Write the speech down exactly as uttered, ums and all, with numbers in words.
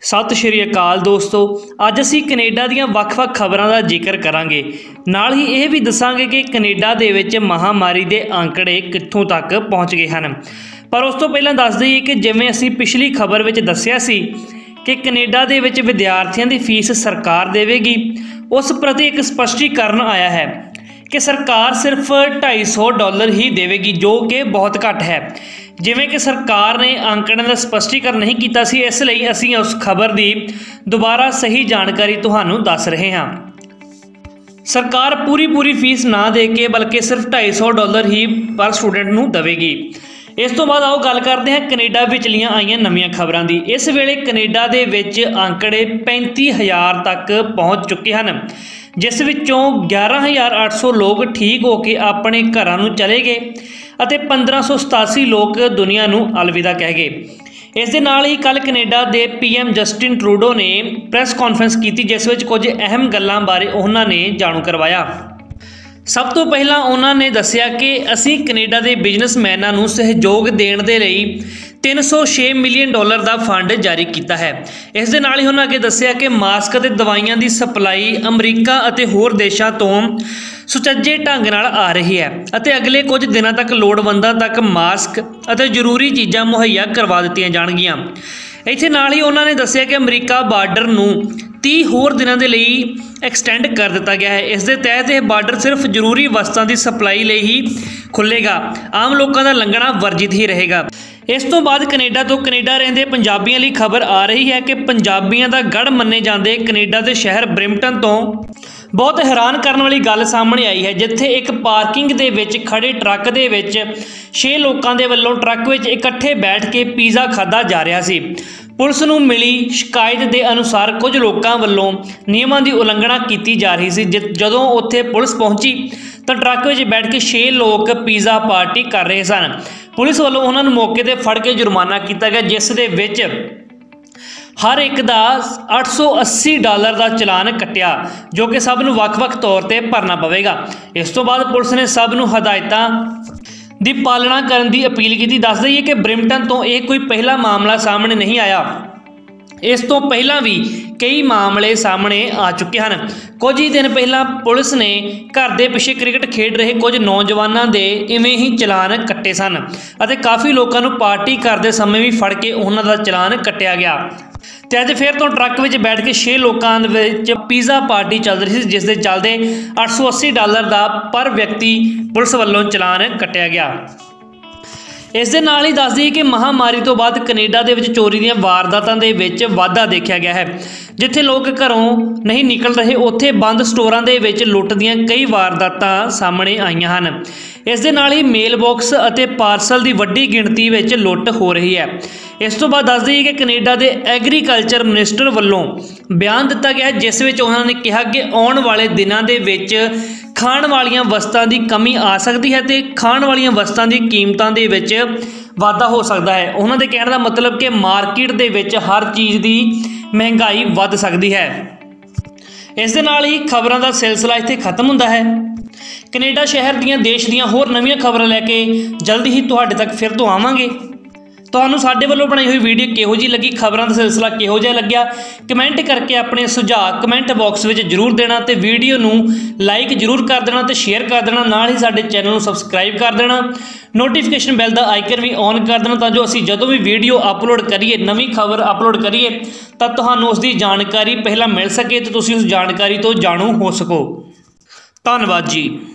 सत श्री अकाल दोस्तों, अज असी कनेडा दीयां वख-वख खबरां दा जिक्र करांगे। नाल ही यह भी दसांगे कि कनेडा दे विच महामारी दे आंकड़े कित्थों तक पहुँच गए हैं। पर उस तो पहलां दस दईए कि जिवें असी पिछली खबर विच दस्सिया सी कि कनेडा दे विच विद्यार्थियों की फीस सरकार देवेगी, उस प्रति एक स्पष्टीकरण आया है कि सरकार सिर्फ ढाई सौ डॉलर ही देवेगी, जो कि बहुत घट है। जिवें कि सरकार ने आंकड़ों का स्पष्टीकरण नहीं किया सी, इसलिए असीं उस खबर की दोबारा सही जानकारी तुहानूं दस रहे हाँ। सरकार पूरी पूरी फीस ना दे के बल्कि सिर्फ ढाई सौ डॉलर ही पर स्टूडेंट नूं देवेगी। इस तो बाद आओ गल करते हैं कनेडा विचलियां आईयां नवीं खबरां दी। इस वेले कनेडा दे विच आंकड़े पैंती हज़ार तक पहुँच चुके हैं, जिस विचों ग्यारह हज़ार अठ सौ लोग ठीक होकर अपने घरां नूं चले गए ਅਤੇ पंद्रह सौ सतासी लोग दुनिया नूं अलविदा कह गए। इस दे नाल ही कल कनेडा के पी एम जस्टिन ट्रूडो ने प्रैस कॉन्फ्रेंस की, जिस विच कुछ अहम गल्लां बारे उन्होंने जाणू करवाया। सब तो पहला उन्होंने दस्सिया कि असीं कनेडा के बिजनेसमैनां नूं सहयोग देण दे लई तीन सौ छे मिलियन डॉलर का फंड जारी किया है। इस दे नाल ही उन्होंने अगे दस्सिया कि मास्क और दवाइयां की सप्लाई अमरीका और होर देशों तो सुचੱਜੇ ढंग नाल आ रही है और अगले कुछ दिनों तक लोड़वंदां तक मास्क और जरूरी चीज़ां मुहैया करवा दित्तियां जाणगीਆਂ। इत्थे नाल ही उन्होंने दस्सिया कि अमरीका बार्डर नूं तीस होर दिनों के लिए एक्सटेंड कर दिता गया है। इस दे तहत यह बार्डर सिर्फ जरूरी वस्तुओं की सप्लाई लिए ही खुलेगा, आम लोगों का लंघना वर्जित ही रहेगा। इस तो बाद कनेडा तो कनेडा रहिंदे पंजाबियों लिए खबर आ रही है कि पंजाबियों का गढ़ मन्ने जाते कनेडा के शहर ब्रिम्पटन तो बहुत हैरान करने वाली गल सामने आई है, जिथे एक पार्किंग दे विच खड़े ट्रक दे विच छे लोगों के वल्लों ट्रक विच इकट्ठे बैठ के पीज़ा खाधा जा रहा सी। पुलिस नूं मिली शिकायत के अनुसार कुछ लोगों वल्लों नियमां की उलंघना की जा रही सी। जदों उत्थे पुलिस पहुंची तो ट्रक विच बैठ के छे लोग पीज़ा पार्टी कर रहे सन। पुलिस वालों उन्होंने मौके पर फड़ के जुर्माना किया गया, जिस दे विच हर एक का अठ सौ अस्सी डॉलर का चलान कटिया, जो कि सब नूं वख-वख तौर पर भरना पवेगा। इस तो बाद पुलिस ने सब नूं हदायतां दी पालना करने की अपील की। दस दईए कि ब्रिम्पटन तो यह कोई पहला मामला सामने नहीं आया, इस तो पहला भी कई मामले सामने आ चुके हैं। कुछ ही दिन पहला पुलिस ने घर के पिछे क्रिकेट खेड रहे कुछ नौजवानों के इवें ही चलान कट्टे सन और काफ़ी लोगों को पार्टी करते समय भी फड़ के उन्हों का चलान कट्टिया गया। तो अज फिर तो ट्रक में बैठ के छे लोगों पीज़ा पार्टी चल रही थी, जिस दे चलते अठ सौ अस्सी डॉलर का पर व्यक्ति पुलिस वालों चलान कट्टिया गया। इस दे नाल ही दस दी कि महामारी तो बाद कनेडा दे विच चोरी दीयां वारदातां दे विच वाधा देखा गया है। जिथे लोग घरों नहीं निकल रहे, उत्थे बंद स्टोरां दे विच लुट दीयां कई वारदातां सामने आईयां हन। इस दे नाल ही मेल बॉक्स अते पार्सल की वड्डी गिणती विच लुट हो रही है। इस तो बाद दस दी कि कनेडा के एग्रीकल्चर मिनिस्टर वालों बयान दिता गया है, जिस विच उन्होंने कहा कि आने वाले दिनों के विच खाण वालियां वस्तुओं की कमी आ सकती है तो खाण वालियां वस्तुओं की कीमतों के विच वाधा हो सकता है। उन्होंने कहने का मतलब कि मार्केट के विच हर चीज़ की महंगाई वध सकती है। इस दे नाल ही खबरों का सिलसिला इत्थे खत्म होंदा है। कनेडा शहर दियां देश दियां होर नवीं खबरां लैके जल्दी ही तुहाडे तक फिर तो आवांगे। तुहानूं साडे वल्लों बनाई हुई वीडियो किहो जी लगी, खबरों का सिलसिला किहो जिहा लग्गिया, कमेंट करके अपने सुझाव कमेंट बॉक्स में जरूर देना तो वीडियो नूं लाइक जरूर कर देना तो शेयर कर देना, नाल ही साडे चैनल नूं सबसक्राइब कर देना, नोटिफिकेशन बैल का आइकन भी ऑन कर देना, तां जो असीं जदों भी वीडियो अपलोड करिए नवीं खबर अपलोड करिए तां तुहानूं उसकी जानकारी पहला मिल सके तो तुसीं उस जानकारी तो जाणू हो सको। धन्नवाद जी।